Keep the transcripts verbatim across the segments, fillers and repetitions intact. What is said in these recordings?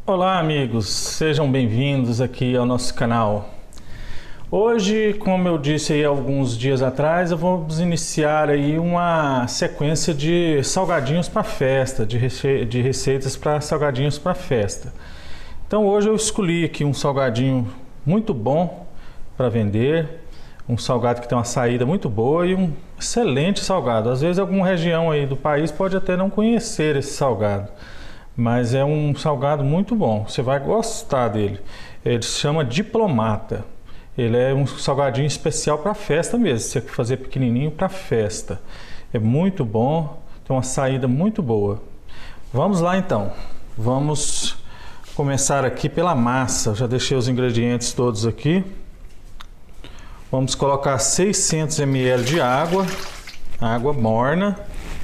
Olá amigos, sejam bem-vindos aqui ao nosso canal. Hoje, como eu disse aí alguns dias atrás, eu vou iniciar aí uma sequência de salgadinhos para festa, de, rece de receitas para salgadinhos para festa. Então hoje eu escolhi aqui um salgadinho muito bom para vender, um salgado que tem uma saída muito boa e um excelente salgado. Às vezes alguma região aí do país pode até não conhecer esse salgado, mas é um salgado muito bom, você vai gostar dele. Ele se chama Diplomata. Ele é um salgadinho especial para festa mesmo, você quer fazer pequenininho para festa. É muito bom, tem uma saída muito boa. Vamos lá então, vamos começar aqui pela massa. Já deixei os ingredientes todos aqui. Vamos colocar seiscentos mililitros de água, água morna.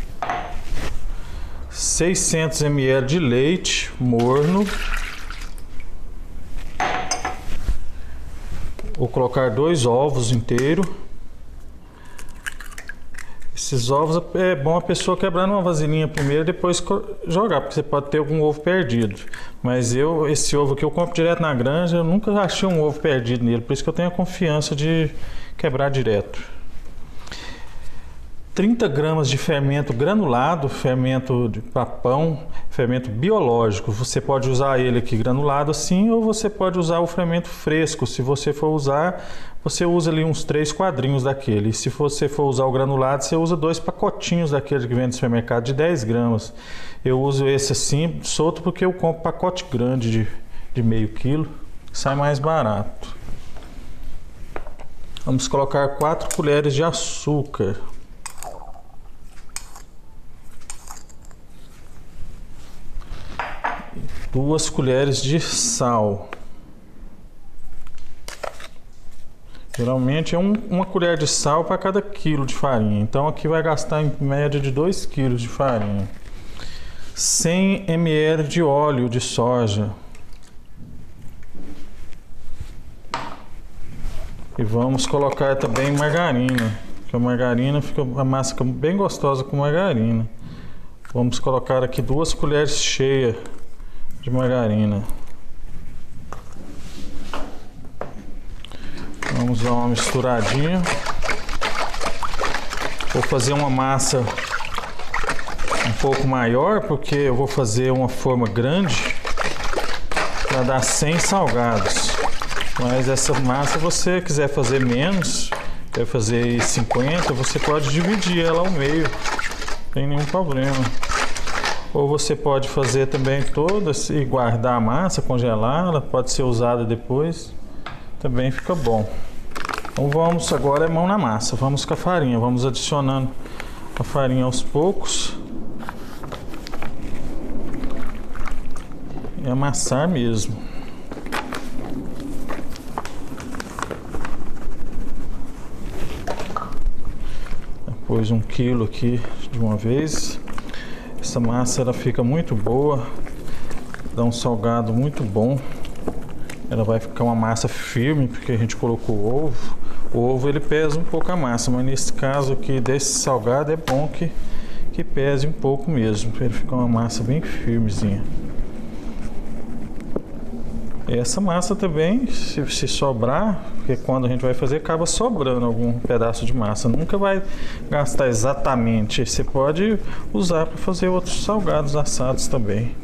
seiscentos mililitros de leite morno. Vou colocar dois ovos inteiros. Esses ovos é bom a pessoa quebrar numa vasilhinha primeiro e depois jogar, porque você pode ter algum ovo perdido. Mas eu, esse ovo que eu compro direto na granja, eu nunca achei um ovo perdido nele, por isso que eu tenho a confiança de quebrar direto. trinta gramas de fermento granulado, fermento para pão, fermento biológico. Você pode usar ele aqui granulado assim, ou você pode usar o fermento fresco. Se você for usar, você usa ali uns três quadrinhos daquele. E se você for usar o granulado, você usa dois pacotinhos daquele que vem no supermercado de dez gramas. Eu uso esse assim, solto, porque eu compro pacote grande de, de meio quilo, sai mais barato. Vamos colocar quatro colheres de açúcar. Duas colheres de sal. Geralmente é um, uma colher de sal para cada quilo de farinha. Então aqui vai gastar em média de dois quilos de farinha. cem mililitros de óleo de soja. E vamos colocar também margarina, porque a margarina fica, a massa fica bem gostosa com margarina. Vamos colocar aqui duas colheres cheias de margarina. Vamos dar uma misturadinha. Vou fazer uma massa um pouco maior, porque eu vou fazer uma forma grande para dar cem salgados. Mas essa massa, se você quiser fazer menos, quer fazer cinquenta, você pode dividir ela ao meio, não tem nenhum problema. Ou você pode fazer também toda e guardar a massa, congelar, ela pode ser usada depois, também fica bom. Então vamos agora é mão na massa, vamos com a farinha, vamos adicionando a farinha aos poucos e amassar mesmo. Depois um quilo aqui de uma vez. Essa massa ela fica muito boa, dá um salgado muito bom. Ela vai ficar uma massa firme porque a gente colocou o ovo. O ovo ele pesa um pouco a massa, mas nesse caso aqui desse salgado é bom que, que pese um pouco mesmo, para ele ficar uma massa bem firmezinha. E essa massa também, se, se sobrar, porque quando a gente vai fazer acaba sobrando algum pedaço de massa, nunca vai gastar exatamente. Você pode usar para fazer outros salgados assados também,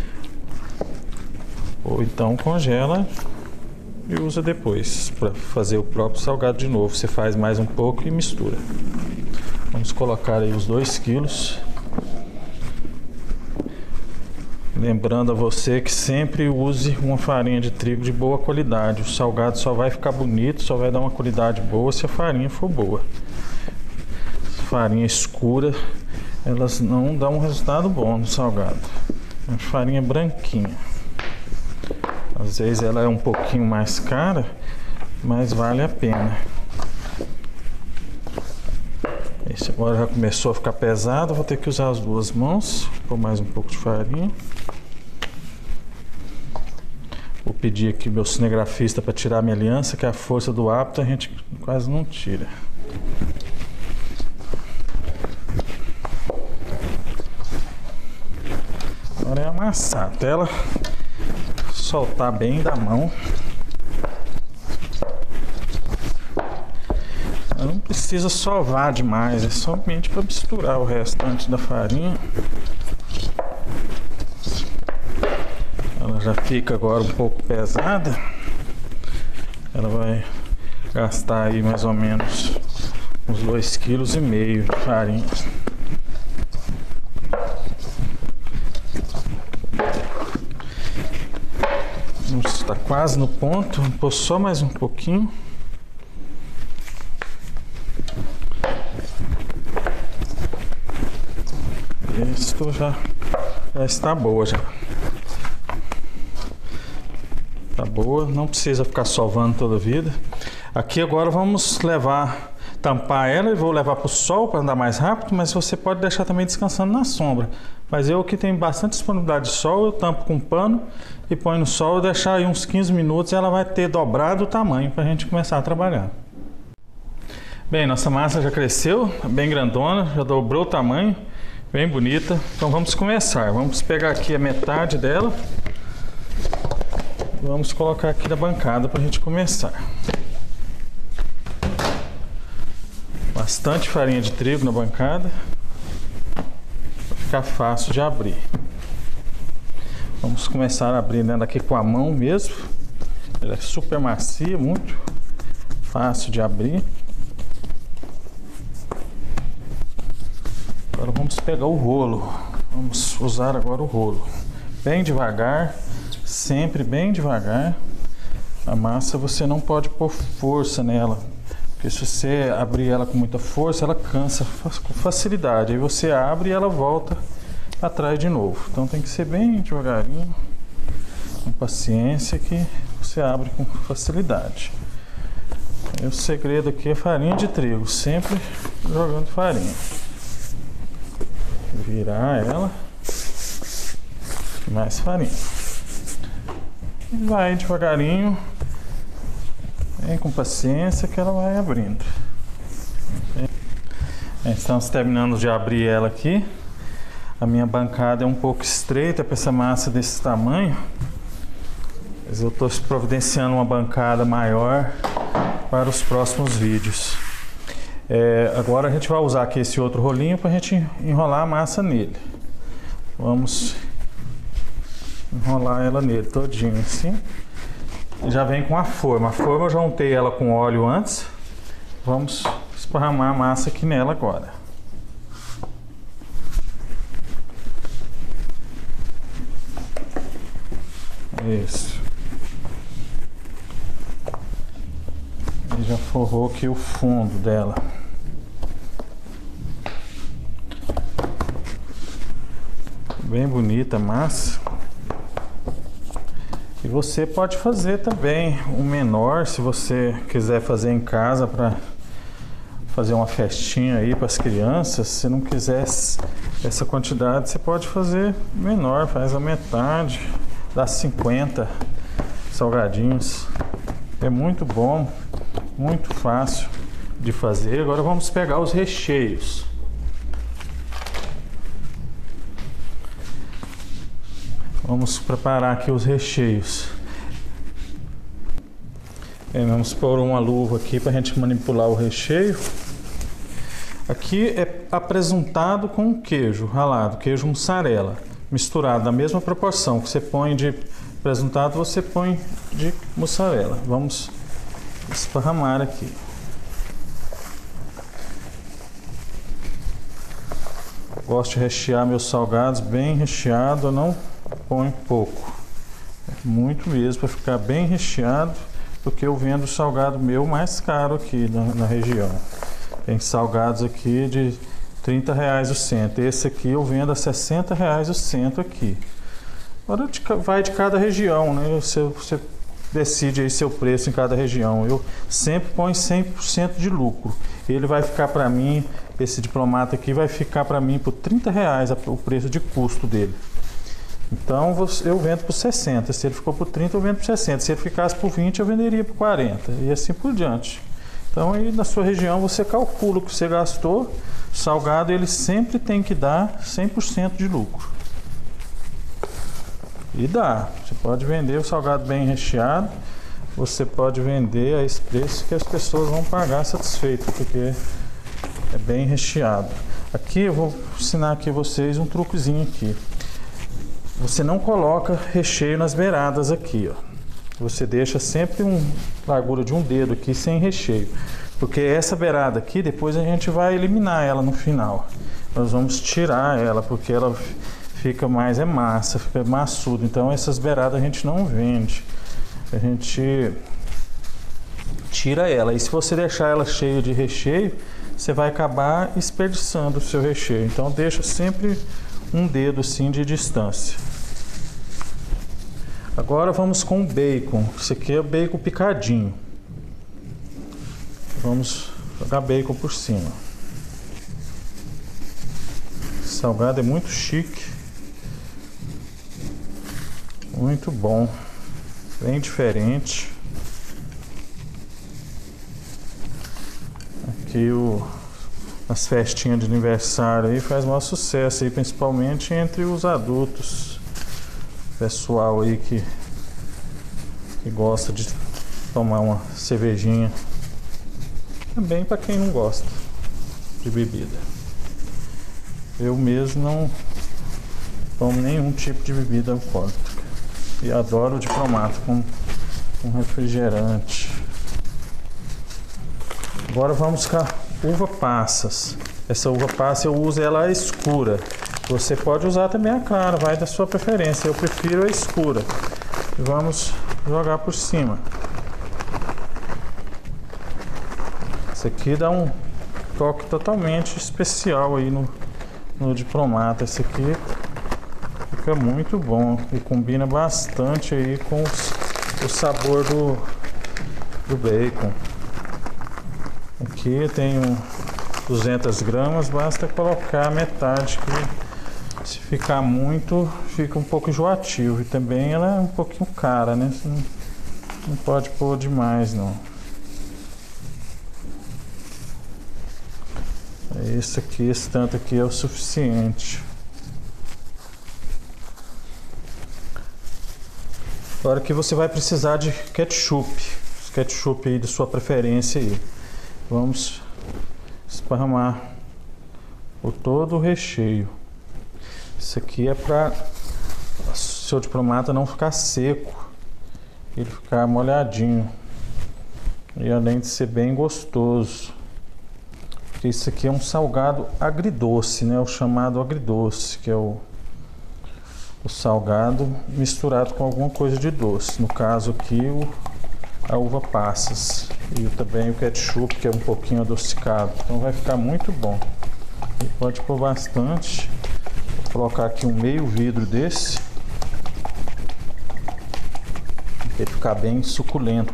ou então congela e usa depois para fazer o próprio salgado de novo. Você faz mais um pouco e mistura. Vamos colocar aí os dois quilos. Lembrando a você que sempre use uma farinha de trigo de boa qualidade. O salgado só vai ficar bonito, só vai dar uma qualidade boa se a farinha for boa. Farinha escura, elas não dão um resultado bom no salgado. A farinha branquinha. Às vezes ela é um pouquinho mais cara, mas vale a pena. Esse agora já começou a ficar pesado, vou ter que usar as duas mãos. Vou pôr mais um pouco de farinha. Vou pedir aqui meu cinegrafista para tirar minha aliança, que é a força do hábito a gente quase não tira. Agora é amassar até ela soltar bem da mão. Não precisa sovar demais, é somente para misturar o restante da farinha. Ela já fica agora um pouco pesada. Ela vai gastar aí mais ou menos uns dois vírgula cinco quilos de farinha. Está quase no ponto, vou pôr só mais um pouquinho. Isto já, já está boa já. Tá boa, não precisa ficar sovando toda a vida. Aqui agora vamos levar, tampar ela e vou levar para o sol para andar mais rápido, mas você pode deixar também descansando na sombra. Mas eu que tenho bastante disponibilidade de sol, eu tampo com um pano e ponho no sol, deixar aí uns quinze minutos e ela vai ter dobrado o tamanho para a gente começar a trabalhar. Bem, nossa massa já cresceu, bem grandona, já dobrou o tamanho, bem bonita. Então vamos começar, vamos pegar aqui a metade dela. Vamos colocar aqui na bancada para a gente começar. Bastante farinha de trigo na bancada, para ficar fácil de abrir. Vamos começar a abrir ela aqui com a mão mesmo. Ela é super macia, muito fácil de abrir. Agora vamos pegar o rolo. Vamos usar agora o rolo. Bem devagar. Sempre bem devagar. A massa você não pode pôr força nela, porque se você abrir ela com muita força, ela cansa com facilidade. Aí você abre e ela volta atrás de novo. Então tem que ser bem devagarinho, com paciência, que você abre com facilidade. E o segredo aqui é farinha de trigo, sempre jogando farinha. Virar ela, mais farinha. Vai devagarinho, vem com paciência que ela vai abrindo. Estamos terminando de abrir ela aqui. A minha bancada é um pouco estreita para essa massa desse tamanho, mas eu estou providenciando uma bancada maior para os próximos vídeos. É, agora a gente vai usar aqui esse outro rolinho para a gente enrolar a massa nele. Vamos enrolar ela nele todinho assim. Já vem com a forma. A forma eu já untei ela com óleo antes. Vamos esparramar a massa aqui nela agora. Isso. E já forrou aqui o fundo dela. Bem bonita a massa. E você pode fazer também um menor, se você quiser fazer em casa para fazer uma festinha aí para as crianças. Se não quiser essa quantidade, você pode fazer menor, faz a metade, dá cinquenta salgadinhos. É muito bom, muito fácil de fazer. Agora vamos pegar os recheios. Vamos preparar aqui os recheios. É, vamos pôr uma luva aqui para a gente manipular o recheio. Aqui é apresentado com queijo ralado, queijo mussarela, misturado na mesma proporção que você põe de apresentado, você põe de mussarela. Vamos esparramar aqui. Gosto de rechear meus salgados bem recheado, eu não ponho pouco, muito mesmo, para ficar bem recheado, porque eu vendo o salgado meu mais caro aqui na, na região. Tem salgados aqui de trinta reais o cento, esse aqui eu vendo a sessenta reais o cento aqui. Agora vai de cada região, né? Você, você decide aí seu preço em cada região. Eu sempre ponho cem por cento de lucro. Ele vai ficar para mim, esse diplomata aqui vai ficar para mim por trinta reais o preço de custo dele. Então eu vendo por sessenta, se ele ficou por trinta eu vendo por sessenta, se ele ficasse por vinte eu venderia por quarenta e assim por diante. Então aí na sua região você calcula o que você gastou, salgado ele sempre tem que dar cem por cento de lucro. E dá, você pode vender o salgado bem recheado, você pode vender a esse preço que as pessoas vão pagar satisfeitas, porque é bem recheado. Aqui eu vou ensinar aqui a vocês um truquezinho aqui. Você não coloca recheio nas beiradas aqui, ó. Você deixa sempre uma largura de um dedo aqui sem recheio, porque essa beirada aqui depois a gente vai eliminar ela no final. Nós vamos tirar ela porque ela fica mais é massa, fica maçudo. Então essas beiradas a gente não vende. A gente tira ela. E se você deixar ela cheia de recheio, você vai acabar desperdiçando o seu recheio. Então deixa sempre um dedo assim de distância. Agora vamos com o bacon. Isso aqui é bacon picadinho. Vamos jogar bacon por cima. Esse salgado é muito chique. Muito bom. Bem diferente. Aqui o, as festinhas de aniversário aí faz maior sucesso aí, principalmente entre os adultos. Pessoal aí que, que gosta de tomar uma cervejinha. Também para quem não gosta de bebida. Eu mesmo não tomo nenhum tipo de bebida alcoólica. E adoro o diplomata com, com refrigerante. Agora vamos com a uva passas. Essa uva passa eu uso ela escura. Você pode usar também a clara, vai da sua preferência. Eu prefiro a escura. E vamos jogar por cima. Isso aqui dá um toque totalmente especial aí no, no diplomata. Esse aqui fica muito bom e combina bastante aí com os, o sabor do, do bacon. Aqui tem um duzentas gramas, basta colocar metade, que se ficar muito fica um pouco enjoativo. E também ela é um pouquinho cara, né? Você não, não pode pôr demais não. Esse aqui, esse tanto aqui é o suficiente. Agora que você vai precisar de ketchup, ketchup aí de sua preferência aí. Vamos esparramar por todo o recheio. Isso aqui é para o seu diplomata não ficar seco, ele ficar molhadinho e além de ser bem gostoso. Porque isso aqui é um salgado agridoce, né? O chamado agridoce, que é o o salgado misturado com alguma coisa de doce. No caso aqui, o, a uva passas. E também o ketchup, que é um pouquinho adocicado. Então vai ficar muito bom. E pode pôr bastante. Vou colocar aqui um meio vidro desse. Para ele ficar bem suculento.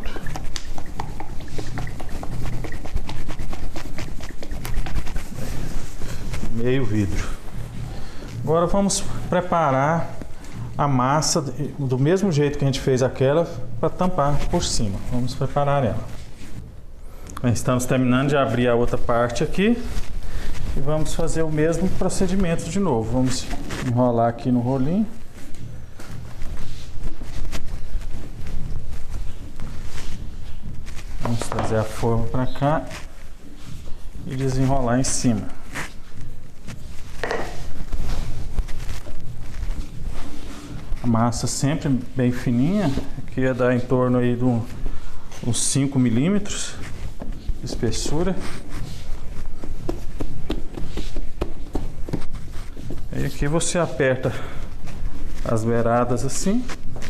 Meio vidro. Agora vamos preparar a massa do mesmo jeito que a gente fez aquela, para tampar por cima. Vamos preparar ela. Estamos terminando de abrir a outra parte aqui e vamos fazer o mesmo procedimento de novo. Vamos enrolar aqui no rolinho. Vamos trazer a forma para cá e desenrolar em cima. A massa sempre bem fininha, aqui ia dar em torno aí de um, uns cinco milímetros de espessura. E aqui você aperta as beiradas assim.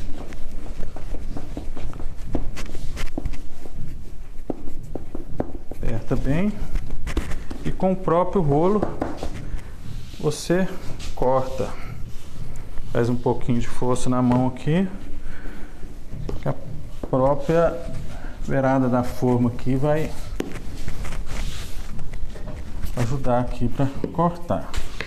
Aperta bem. E com o próprio rolo você corta. Faz um pouquinho de força na mão aqui. A própria beirada da forma aqui vai ajudar aqui para cortar.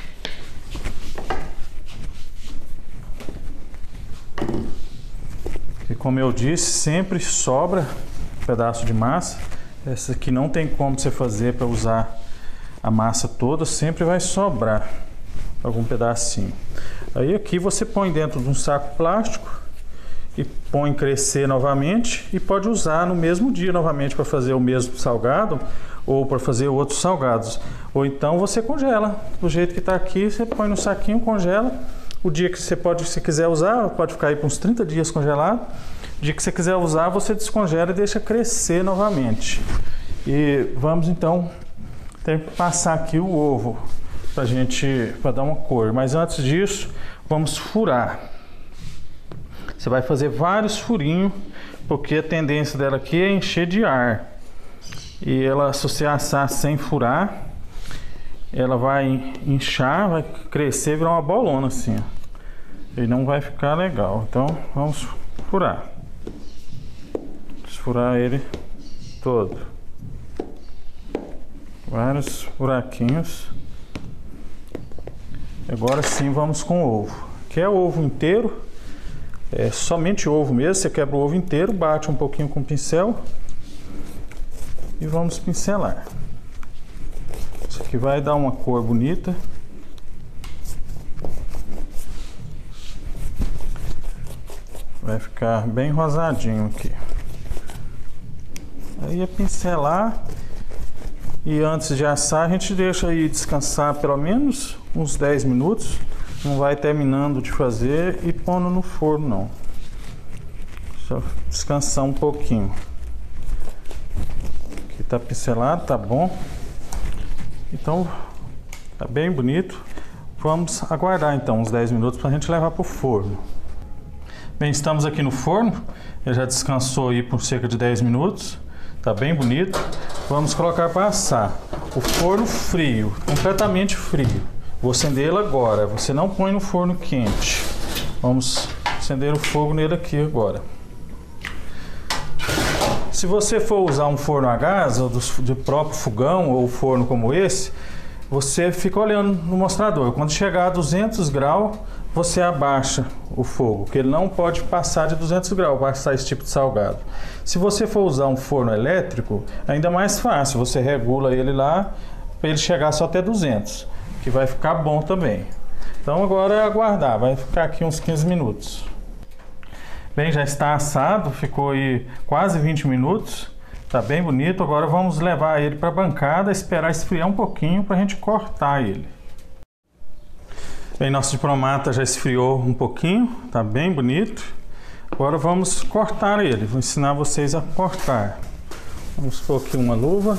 E como eu disse, sempre sobra um pedaço de massa. Essa aqui não tem como você fazer para usar a massa toda, sempre vai sobrar algum pedacinho. Aí aqui você põe dentro de um saco plástico e põe crescer novamente e pode usar no mesmo dia novamente para fazer o mesmo salgado ou para fazer outros salgados. Ou então você congela, do jeito que está aqui, você põe no saquinho, congela. O dia que você pode, se quiser usar, pode ficar aí por uns trinta dias congelado. O dia que você quiser usar, você descongela e deixa crescer novamente. E vamos então ter que passar aqui o ovo pra gente, para dar uma cor. Mas antes disso, vamos furar. Você vai fazer vários furinhos, porque a tendência dela aqui é encher de ar. E ela, se você assar sem furar, ela vai inchar, vai crescer, virar uma bolona assim, ó. E não vai ficar legal. Então vamos furar. Vamos furar ele todo. Vários buraquinhos. Agora sim vamos com o ovo. Quer o ovo inteiro? É somente ovo mesmo. Você quebra o ovo inteiro, bate um pouquinho com o pincel e vamos pincelar. Isso aqui vai dar uma cor bonita. Vai ficar bem rosadinho aqui. Aí é pincelar. E antes de assar, a gente deixa aí descansar pelo menos uns dez minutos. Não vai terminando de fazer e pondo no forno, não. Só descansar um pouquinho. Aqui tá pincelado, tá bom. Então, tá bem bonito. Vamos aguardar então uns dez minutos para a gente levar para o forno. Bem, estamos aqui no forno. Ele já descansou aí por cerca de dez minutos. Tá bem bonito. Vamos colocar para assar. O forno frio, completamente frio. Vou acender ele agora. Você não põe no forno quente. Vamos acender o fogo nele aqui agora. Se você for usar um forno a gás, ou do, do próprio fogão, ou forno como esse, você fica olhando no mostrador. Quando chegar a duzentos graus, você abaixa o fogo, porque ele não pode passar de duzentos graus, passar esse tipo de salgado. Se você for usar um forno elétrico, ainda mais fácil, você regula ele lá para ele chegar só até duzentos, que vai ficar bom também. Então agora é aguardar, vai ficar aqui uns quinze minutos. Bem, já está assado, ficou aí quase vinte minutos, tá bem bonito. Agora vamos levar ele para a bancada, esperar esfriar um pouquinho para a gente cortar ele. Bem, nosso diplomata já esfriou um pouquinho, tá bem bonito. Agora vamos cortar ele, vou ensinar vocês a cortar. Vamos pôr aqui uma luva.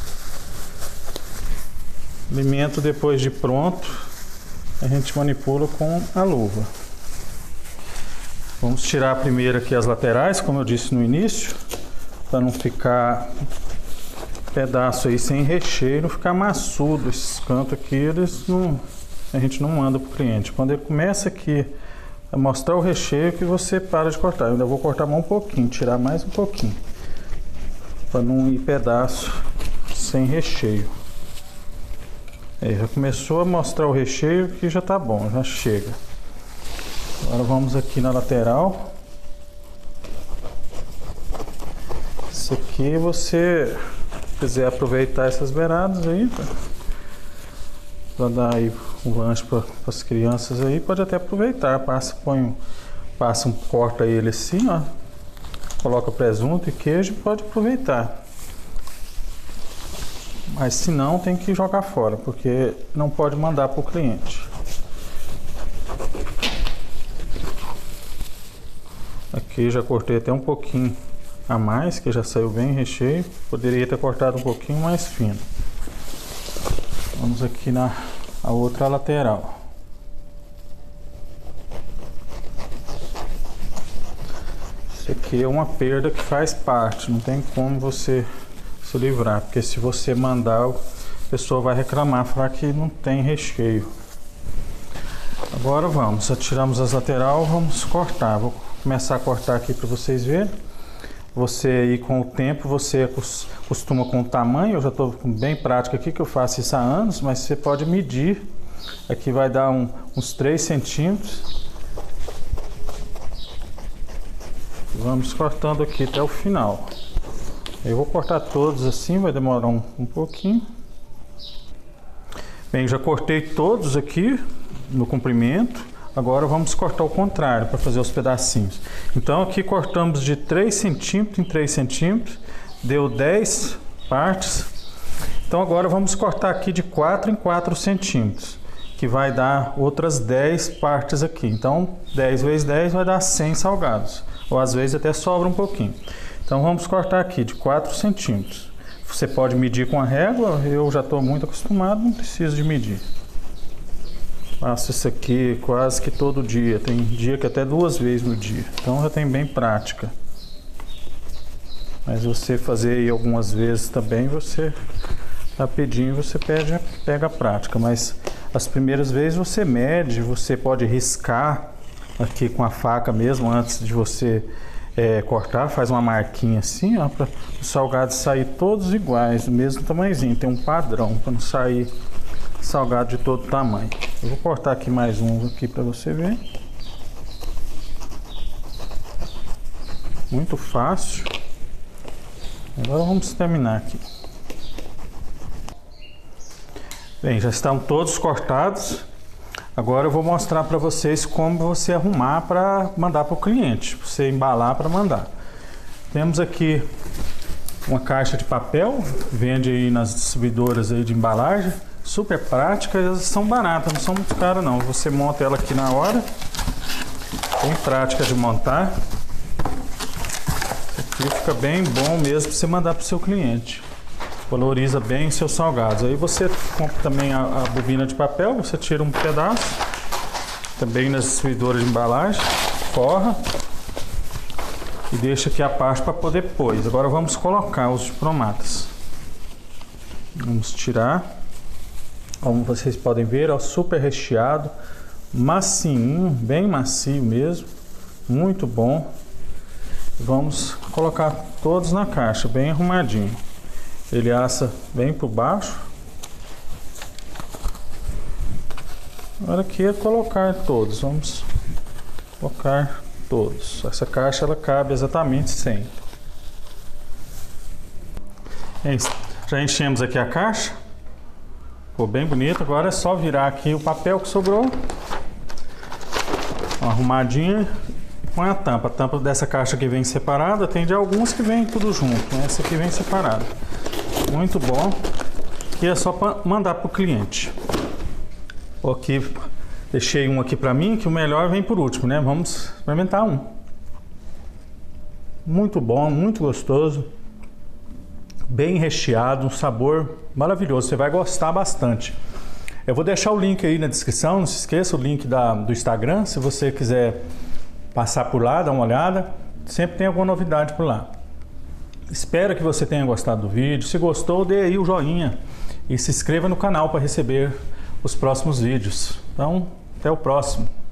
Alimento depois de pronto, a gente manipula com a luva. Vamos tirar primeiro aqui as laterais, como eu disse no início, para não ficar pedaço aí sem recheio, não ficar maçudo. Esses cantos aqui, eles não, a gente não manda para o cliente. Quando ele começa aqui a mostrar o recheio, que você para de cortar. Eu ainda vou cortar mais um pouquinho, tirar mais um pouquinho, para não ir pedaço sem recheio. Aí, já começou a mostrar o recheio, que já tá bom, já chega. Agora vamos aqui na lateral. Isso aqui, você quiser aproveitar essas beiradas aí, para dar aí o lanche para as crianças aí, pode até aproveitar. Passa, põe, passa um, corta ele assim, ó. Coloca presunto e queijo e pode aproveitar. Mas se não, tem que jogar fora, porque não pode mandar para o cliente. Aqui já cortei até um pouquinho a mais, que já saiu bem recheio. Poderia ter cortado um pouquinho mais fino. Vamos aqui na a outra lateral. Isso aqui é uma perda que faz parte, não tem como você se livrar, porque se você mandar, a pessoa vai reclamar, falar que não tem recheio. Agora vamos, tiramos as laterais, vamos cortar. Vou começar a cortar aqui para vocês verem. Você aí com o tempo, você costuma com o tamanho. Eu já estou bem prático aqui, que eu faço isso há anos, mas você pode medir. Aqui vai dar um, uns três centímetros. Vamos cortando aqui até o final. Eu vou cortar todos assim, vai demorar um, um pouquinho. Bem, já cortei todos aqui no comprimento. Agora vamos cortar o contrário para fazer os pedacinhos. Então aqui cortamos de três centímetros em três centímetros, deu dez partes. Então agora vamos cortar aqui de quatro em quatro centímetros, que vai dar outras dez partes aqui. Então dez vezes dez vai dar cem salgados, ou às vezes até sobra um pouquinho. Então vamos cortar aqui de quatro centímetros. Você pode medir com a régua, eu já estou muito acostumado, não preciso de medir. Faço isso aqui quase que todo dia, tem dia que até duas vezes no dia, então já tem bem prática. Mas você fazer aí algumas vezes também, você rapidinho você pede, pega a prática, mas as primeiras vezes você mede, você pode riscar aqui com a faca mesmo antes de você é, cortar, faz uma marquinha assim, ó, para os salgados sair todos iguais, do mesmo tamanhozinho, tem um padrão para não sair salgado de todo tamanho. Eu vou cortar aqui mais um aqui para você ver. Muito fácil. Agora vamos terminar aqui. Bem, já estão todos cortados. Agora eu vou mostrar para vocês como você arrumar para mandar para o cliente, para você embalar para mandar. Temos aqui uma caixa de papel, vende aí nas distribuidoras aí de embalagem. Super prática, elas são baratas, não são muito caras não. Você monta ela aqui na hora, bem prática de montar. Isso aqui fica bem bom mesmo para você mandar para o seu cliente. Valoriza bem os seus salgados. Aí você compra também a, a bobina de papel, você tira um pedaço, também nas distribuidoras de embalagem, forra e deixa aqui a parte para poder pôr. Agora vamos colocar os diplomatas. Vamos tirar. Como vocês podem ver, ó, super recheado, macinho, bem macio mesmo, muito bom. Vamos colocar todos na caixa, bem arrumadinho. Ele assa bem por baixo. Agora aqui é colocar todos, vamos colocar todos. Essa caixa ela cabe exatamente cem. Já enchemos aqui a caixa. Ficou bem bonito, agora é só virar aqui o papel que sobrou, uma arrumadinha, e põe a tampa. A tampa dessa caixa aqui vem separada, tem de alguns que vem tudo junto, né? Essa aqui vem separada. Muito bom, e é só para mandar para o cliente. Aqui, deixei um aqui para mim, que o melhor vem por último, né? Vamos experimentar um. Muito bom, muito gostoso. Bem recheado, um sabor maravilhoso, você vai gostar bastante. Eu vou deixar o link aí na descrição, não se esqueça o link da, do Instagram, se você quiser passar por lá, dar uma olhada, sempre tem alguma novidade por lá. Espero que você tenha gostado do vídeo, se gostou dê aí o joinha e se inscreva no canal para receber os próximos vídeos. Então, até o próximo.